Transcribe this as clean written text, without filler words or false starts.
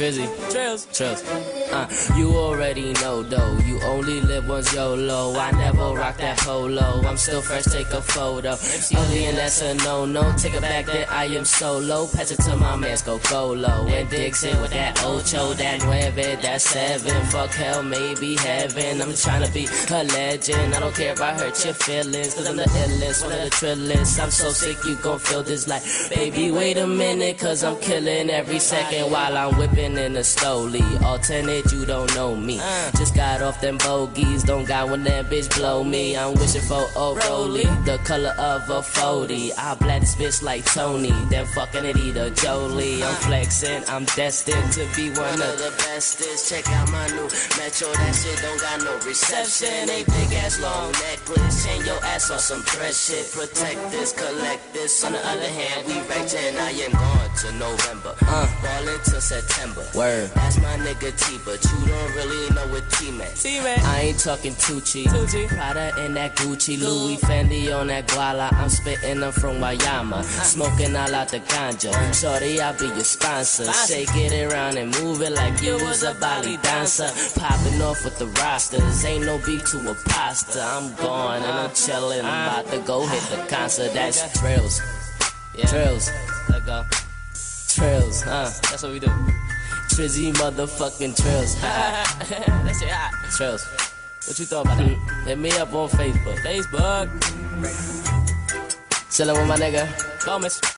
Trizzy. Trails. You already know though, you only live once YOLO. I never rock that polo, I'm still fresh, take a photo. Ugly and that's a no-no, take it back then I am solo. Pass it to my mans, go low. And Dixon with that ocho, that nueve, that seven. Fuck hell, maybe heaven, I'm tryna be a legend. I don't care if I hurt your feelings, cause I'm the illest, one of the trillest. I'm so sick you gon' feel this like, baby wait a minute, cause I'm killing every second while I'm whipping in the stoli. Alternate, you don't know me. Just got off them bogeys, don't got when that bitch blow me. I'm wishing for a rollie, the color of a 40. I black this bitch like Tony, then fucking it either Jolie. I'm flexing, I'm destined to be one of the bestest. Check out my new Metro, that shit don't got no reception. A big ass long necklace, chain your ass on some fresh shit. Protect this, collect this. On the other hand, we wrecked and I am gone to November. Ballin' till September. Word. That's my nigga T, but you don't really know what T meant. I ain't talking Tucci. Prada and that Gucci, Louis Fendi on that guala. I'm spitting them from Guayama, smoking all out the ganja. Shorty, I'll be your sponsor. Shake it around and move it like you was a Bali dancer. Popping off with the rosters, ain't no beat to a pasta. I'm gone and I'm chillin', I'm about to go hit the concert. That's Trails. Trails. Let go. Trails, That's what we do. Trizzy motherfucking Trails. That shit hot. Trails. What you thought about that? Hit me up on Facebook. Facebook. Chillin' with my nigga Gomez.